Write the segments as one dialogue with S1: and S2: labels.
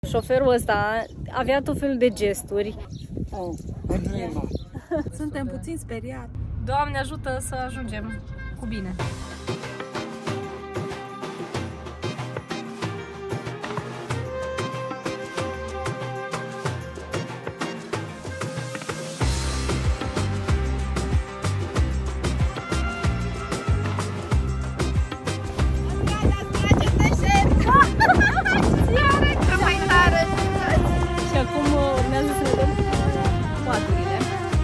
S1: Șoferul ăsta avea tot felul de gesturi.
S2: Suntem puțin speriați.
S1: Doamne ajută să ajungem cu bine. Și acum urmează să vedem coadurile.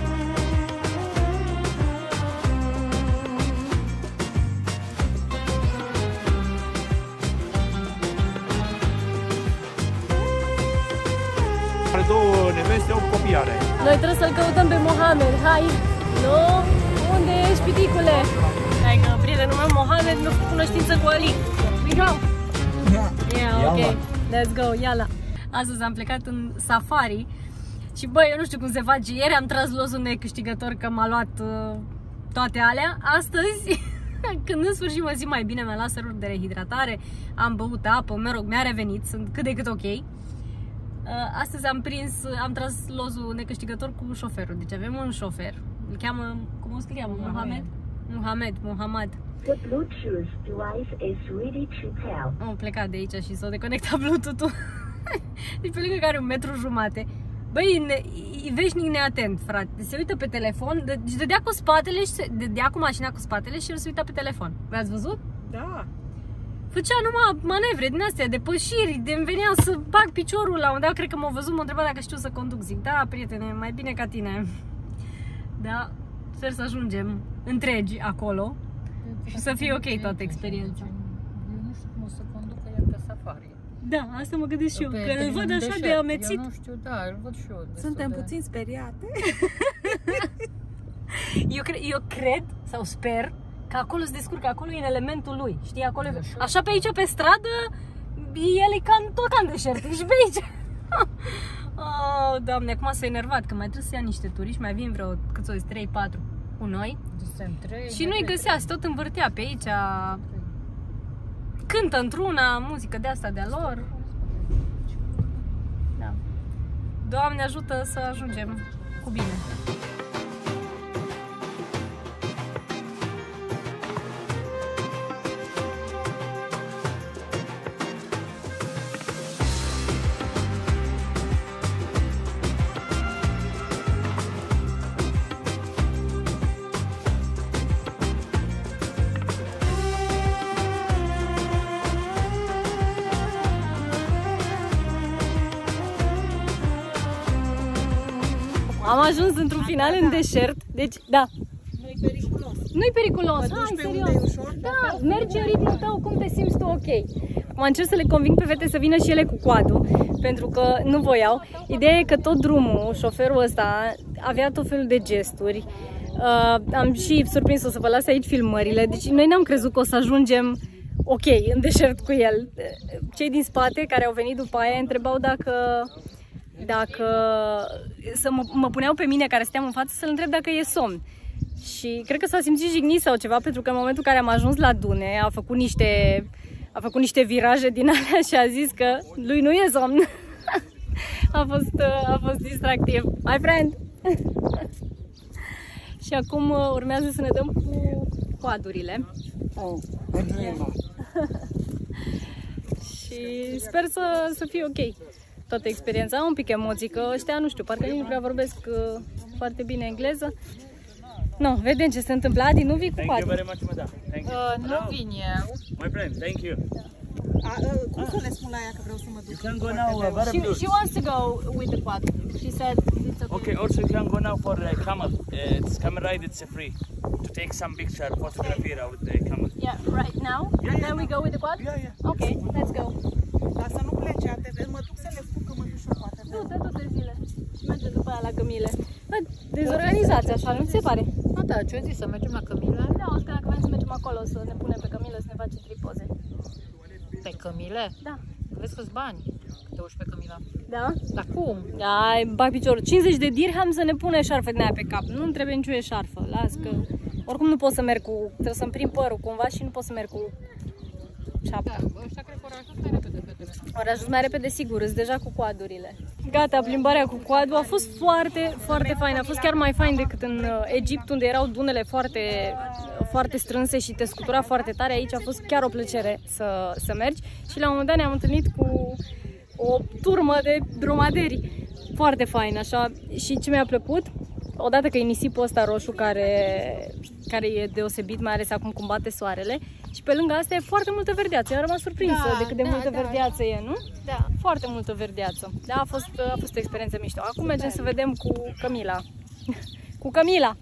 S3: Are două neveste, 8 copii are.
S1: Noi trebuie să-l căutăm pe Mohamed. Hai! Nu? Unde ești, piticule? Hai că prietenul meu Mohamed nu făcut cunoștință cu Ali. We go! Yeah, ok. Let's go, iala! Astăzi am plecat în safari și băi, eu nu știu cum se face. Ieri am tras losul necâștigător că m-a luat toate alea. Astăzi, când în sfârșit mă simt mai bine, mi-am luat seruri de rehidratare, am băut apă, mă rog, mi-a revenit, sunt cât de cât ok. Astăzi am tras lozul necâștigător cu șoferul. Deci avem un șofer. Îl cheamă, cum o să cheamă? Mohamed.
S4: The Bluetooth device is ready to pair.
S1: Am plecat de aici și s-a deconectat Bluetooth-ul. Deci pe lângă care 1,5 metri. Băi, veșnic neatent, frate. Se uită pe telefon, deci dădea cu spatele și dădea cu mașina cu spatele și el se uita pe telefon. V-ați văzut?
S2: Da.
S1: Făcea numai manevre din astea, depășiri, de-mi venea să bag piciorul la un dat, cred că m-a văzut, m-a întrebat dacă știu să conduc. Zic, da, prietene, mai bine ca tine. Da, sper să ajungem întregi acolo și să fie ok toată experiența.
S5: Eu nu știu cum o să conducă el pe safari.
S1: Da, asta mă gândesc și eu, că îl văd așa de amețit.
S5: Eu nu știu, da, îl văd și eu.
S2: Suntem puțin speriate.
S1: Eu cred sau sper că acolo se descurcă, acolo e în elementul lui, știi, acolo e, așa pe aici pe stradă, el e tot ca în deșert, și pe aici. Oh, Doamne, acum s-a enervat, că mai trebuie să ia niște turiști, mai vin vreo, cât o zi, 3-4 cu noi. Și nu-i găsea, se tot învârtea pe aici, cântă într-una, muzică de asta de-a lor. Da. Doamne ajută să ajungem cu bine. Am ajuns într-un final în deșert, deci, da.
S2: Nu-i periculos.
S1: Nu-i periculos,
S2: Mă duci
S1: hai,
S2: pe
S1: serios.
S2: unde e ușor,
S1: Da, mergi în ritmul tău, cum te simți tu ok. Acum încerc să le conving pe fete să vină și ele cu coadul, pentru că nu voiau. Ideea e că tot drumul, șoferul ăsta, avea tot felul de gesturi. Am și surprins-o să vă las aici filmările, deci noi n-am crezut că o să ajungem ok în deșert cu el. Cei din spate care au venit după aia întrebau dacă să mă puneau pe mine care stăteam în față să-l întreb dacă e somn. Și cred că s-a simțit jignit sau ceva, pentru că în momentul în care am ajuns la dune a făcut niște viraje din alea și a zis că lui nu e somn. a fost distractiv. My friend! Și acum urmează să ne dăm cu coadurile. Și sper să fie ok toată experiența. Am un pic emoții, că ăștia, nu știu, parcă nici nu prea vorbesc foarte bine engleză. No, vedem ce se întâmplă. Adi, nu vii cu coadul?
S3: Thank you very much, madam. Thank you.
S5: Nu vin eu.
S3: My friend, thank you.
S2: Cum să le spun la ea că vreau să mă duc?
S3: You can go now,
S1: She wants to go with the quad. She said it's okay.
S3: Okay, also you can go now for camel. It's camel ride, it's free. To take some picture, photography with the camel.
S1: Yeah, right now?
S3: Yeah,
S1: Then we go with the quad?
S3: Yeah.
S1: Okay, let's go.
S2: Dar să nu plece, mă duc să le spun că mă duc și o poate.
S1: Du-te zile. Mergem după aia la cămile. Dezorganizați așa, nu ți se pare?
S5: Da, ce-o zis, să mergem la Cămilă?
S1: Da, o să dacă vrem să mergem acolo, să ne punem pe cămilă, să ne facem 3 poze.
S5: Pe Cămile?
S1: Da.
S5: Vezi câți bani că te uși pe Cămila.
S1: Da?
S5: Dar cum?
S1: Ai, bag piciorul. 50 de dirham să ne pune șarfă din aia pe cap. Nu-mi trebuie nicio șarfă. Las că... Oricum nu pot să merg cu... Trebuie să-mi prind părul cumva și nu pot să merg cu șapca.
S5: Da, ăștia cred că au ajuns mai repede fetele.
S1: Ori ajuns mai repede, sigur, îți deja cu quadurile. Gata, plimbarea cu quadul a fost foarte, foarte fain. A fost chiar mai fain decât în Egipt, unde erau dunele foarte, foarte strânse și te scutura foarte tare. Aici a fost chiar o plăcere să mergi. Și la un moment dat ne-am întâlnit cu o turmă de dromaderi. Foarte fain, așa. Și ce mi-a plăcut, odată că e nisipul ăsta roșu care e deosebit, mai ales acum cum bate soarele. Și pe lângă asta e foarte multă verdeață. Eu am rămas surprinsă de cât de multă verdeață e, nu?
S5: Da.
S1: Foarte multă verdeață. Da, a fost o experiență mișto. Acum mergem să vedem cu Camila. Cu Camila!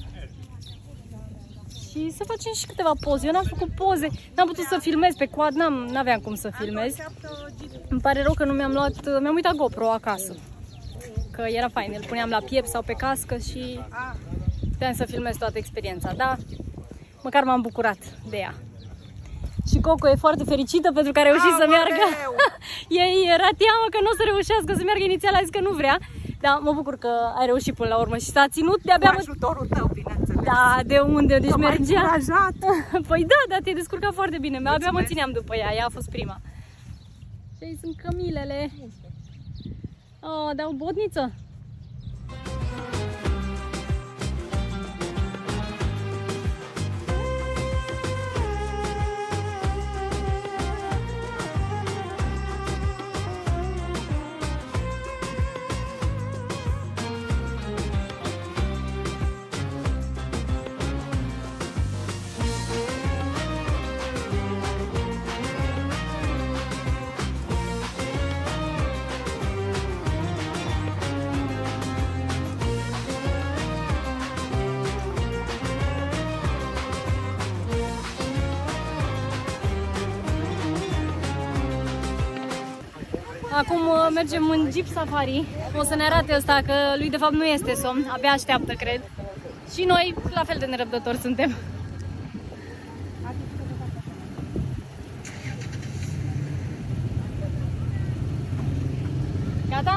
S1: Și să facem și câteva poze. Eu n-am făcut poze, n-am putut să filmez pe quad, n-aveam cum să filmez. Îmi pare rău că nu mi-am uitat GoPro acasă. Că era fain, îl puneam la piept sau pe cască și puteam să filmez toată experiența, da? Măcar m-am bucurat de ea. Și Coco e foarte fericită pentru că a reușit să meargă. Ei era teamă că nu o să reușească să meargă, inițial a zis că nu vrea. Dar mă bucur că ai reușit până la urmă și s-a ținut de-abia...
S2: Cu ajutorul tău, bineînțeles.
S1: Da, de unde? Deci mergea... Păi da, te-ai descurcat foarte bine. Abia mă țineam după ea, ea a fost prima. Și aici sunt cămilele. Oh, dar o botniță. Acum mergem în Jeep Safari. O să ne arate ăsta că lui de fapt nu este somn, abia așteaptă, cred. Și noi la fel de nerăbdători suntem. Gata?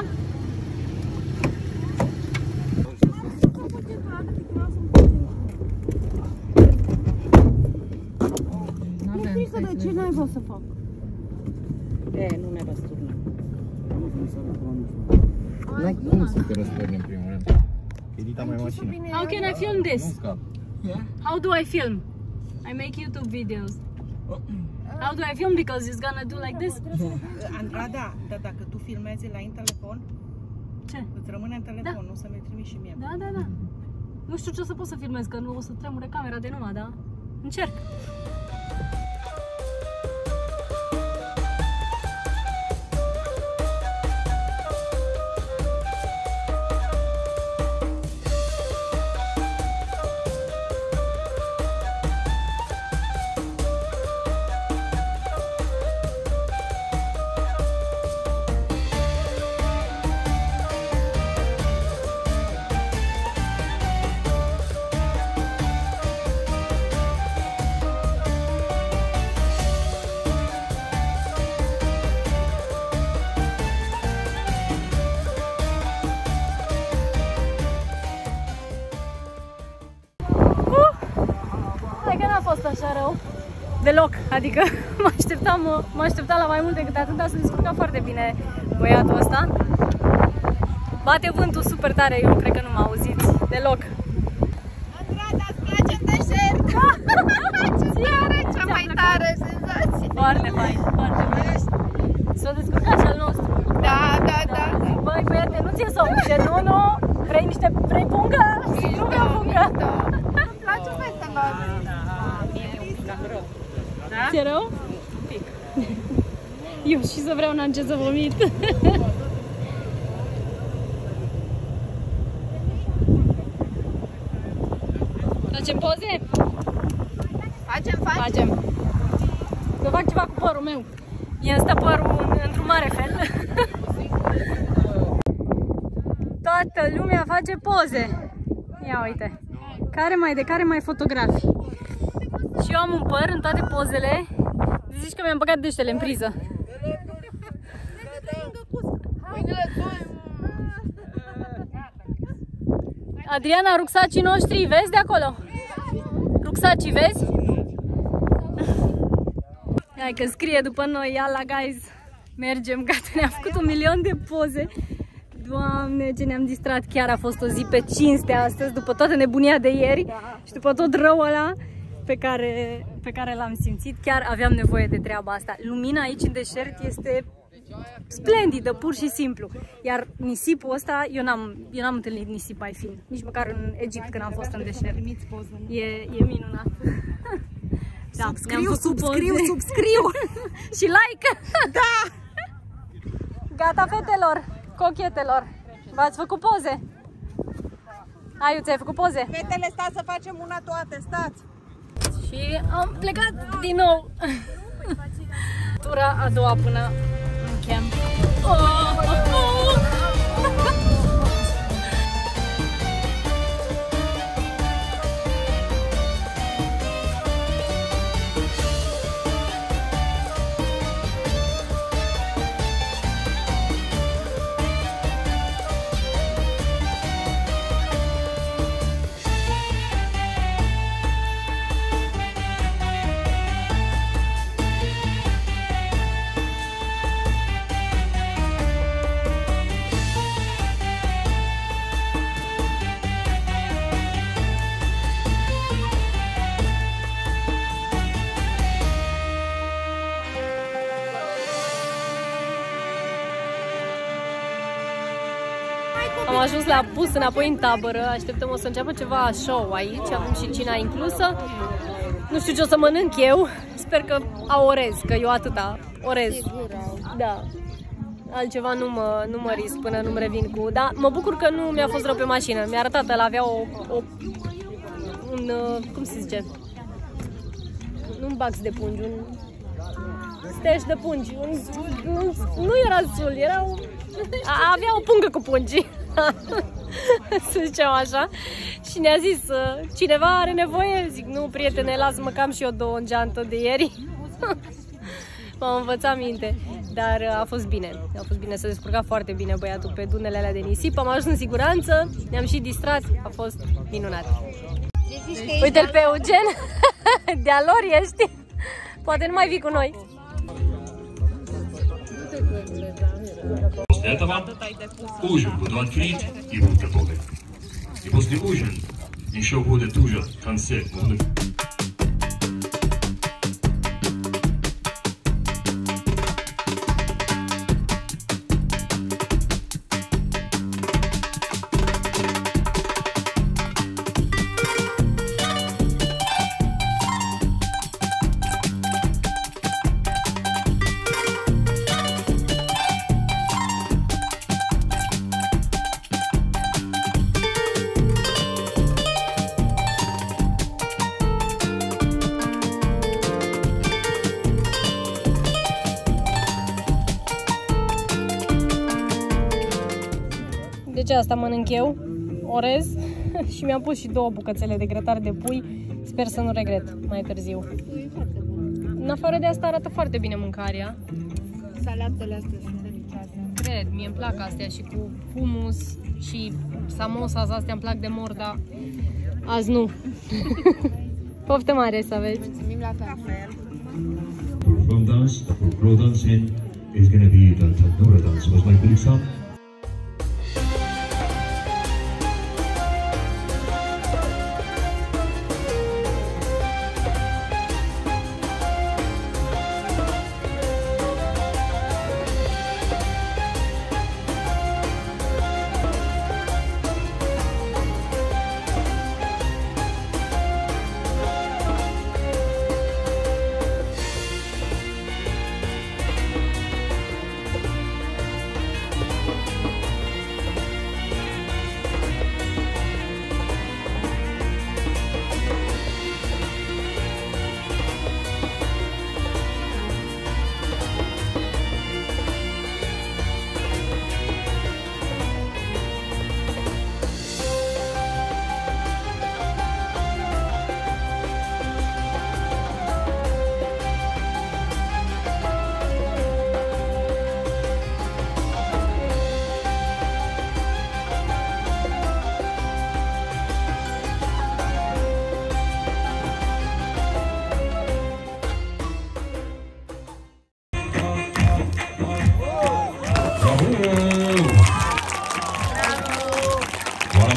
S2: De ce n-ai vrut să fac? Nu ne răsturnă.
S6: N-ai cum să te răsturnă în primul rând. Edita mai mașină.
S1: How can I film this? How do I film? I make YouTube videos. How do I film? Because it's gonna do like this?
S2: Andrada, dar dacă tu filmezi la în telefon,
S1: Ce?
S2: îți rămâne în telefon, nu să mi-l trimiți și mie.
S1: Da. Nu știu ce o să pot să filmez, că nu o să tremure camera de numai, da? Încerc. Așa rău. Deloc, adică mă așteptam la mai mult decât atât, dar s-a descurcat foarte bine băiatul ăsta. Bate vântul super tare, eu cred că nu m-a auzit deloc.
S7: Andrada, îți place deșert? Ți-are cea mai tare senzație.
S1: Foarte fain, foarte fain. S-a descurcat și al nostru.
S7: Da.
S1: Băi, băiate, nu ți-e somn, nu? Vrei pungă? Nu vreau pungă.
S7: Îmi place fetelor.
S1: Da? Ți-e rău? Un pic. Eu și să vreau n-am ce să vomit. Facem poze?
S7: Facem.
S1: Să fac ceva cu părul meu. Mi-a stat părul într-un mare fel. Toată lumea face poze. Ia uite. Care mai fotografii. Și eu am un păr în toate pozele. Zici că mi-am băgat deștele în priză. Adriana, rucsacii noștri, vezi de acolo? Rucsacii, vezi? Hai că scrie după noi, Yalla guys, Mergem, gata, ne-am făcut 1.000.000 de poze. Doamne, ce ne-am distrat. Chiar a fost o zi pe cinste astăzi, după toată nebunia de ieri și după tot răul ăla pe care l-am simțit. Chiar aveam nevoie de treaba asta. Lumina aici în deșert este splendidă, pur și simplu. Iar nisipul ăsta, eu n-am întâlnit nisip mai fin. Nici măcar în Egipt când am fost în deșert. E minunat. Da, subscriu și like.
S7: Da!
S1: Gata, fetelor, cochetelor. V-ați făcut poze? Aiu, ți-ai făcut poze?
S7: Fetele, stați să facem una toate, stați!
S1: Și am plecat din nou. Tura a doua până în camp. Am ajuns la bus înapoi în tabără, așteptăm, o să înceapă ceva show aici, avem și cina inclusă. Nu știu ce o să mănânc eu, sper că au orez, că eu atâta, orez. Da. Altceva nu mă risc până nu-mi revin cu... Da, mă bucur că nu mi-a fost rău pe mașină, mi-a arătat, el avea un cum se zice? Nu un box de pungi, un steș de pungi, nu era sul, era avea o pungă cu pungi. Să zicem așa. Și ne-a zis, cineva are nevoie? Zic, nu, prietene, lasă-mă că am și eu 2 în geantă de ieri. M-am învățat minte. Dar a fost bine. A fost bine, s-a descurcat foarte bine băiatul pe dunele alea de nisip. Am ajuns în siguranță, ne-am și distrat. A fost minunat. Uite-l pe Eugen. De-a lor ești. Poate nu mai vii cu noi.
S8: После этого ужин буду открыть и будут готовы. И после ужина еще будет уже концерт.
S1: Deci asta mănânc eu, orez și mi-am pus și 2 bucățele de grătar de pui. Sper să nu regret mai târziu. În afară de asta arată foarte bine mâncarea.
S7: Salatele astea sunt delicate.
S1: Cred, mie îmi plac astea și cu hummus și samosas astea îmi plac de mor, dar azi nu. Poftă mare să aveți!
S7: Mulțumim la fel!
S8: From dance, the folklore dancing is going to be the Tandoora dance. Was my good son?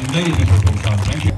S8: ladies and gentlemen.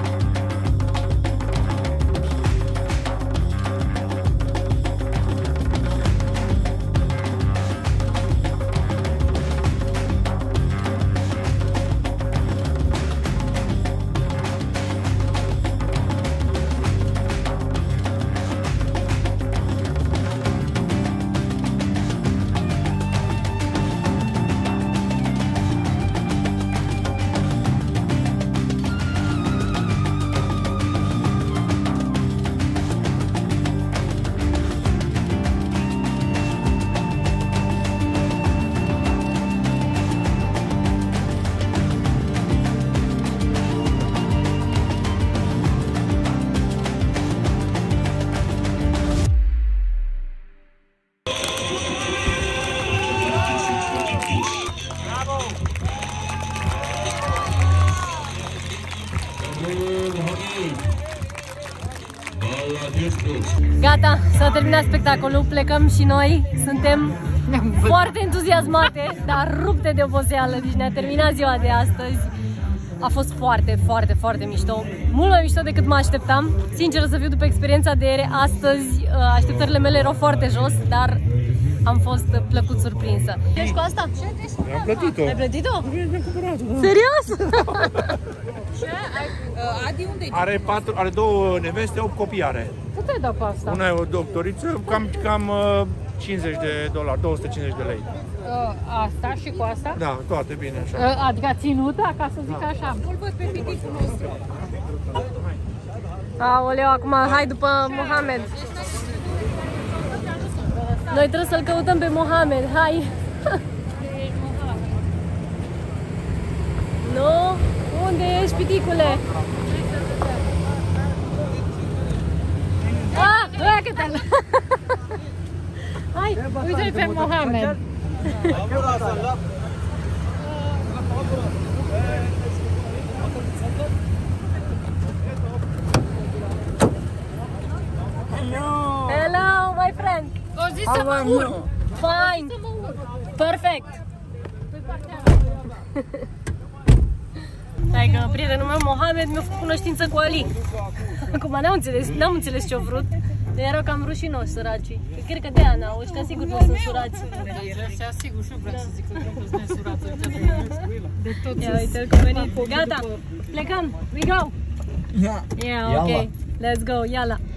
S1: Gata, s-a terminat spectacolul, plecăm și noi, suntem foarte entuziasmate, dar rupte de oboseală, deci ne-a terminat ziua de astăzi. A fost foarte, foarte, foarte mișto, mult mai mișto decât mă așteptam. Sincer să fiu, după experiența de ieri, astăzi așteptările mele erau foarte jos, dar am fost plăcut surprinsă. Ești cu asta?
S6: Am plătit-o.
S1: Ai plătit-o? Serios?
S7: Adi, unde
S6: Are două neveste, 8 copii are.
S1: Cât ai dat pe asta?
S6: Una e o doctoriță, cam 50 de dolari, 250 de lei.
S5: Asta și cu asta?
S6: Da, toate bine așa.
S5: Adică ținută, ca să zic așa.
S7: îl văd pe piticul nostru.
S1: Aoleu, acum hai după Mohamed. Noi trebuie să-l căutăm pe Mohamed, hai! Nu? Unde ești, piticule? Ah, uite-l! Hai,
S5: Uite-l pe Mohamed.
S1: Hello, my friend!
S5: O zi să mă urc.
S1: Fine! Perfect! Hai că prietenul meu, Mohamed, mi-a făcut cunoștință cu Ali. Acum n-am înțeles ce-au vrut. De erau cam rușinoși, săracii. Cred că de-aia n-au, ăștia sigur nu sunt surați.
S5: Ăștia sigur și eu vreau să zic că nu sunt nesurați. De tot.
S1: Ia uite-l cum venit. Gata, plecăm. We go! Yeah, ok. Let's go, iala.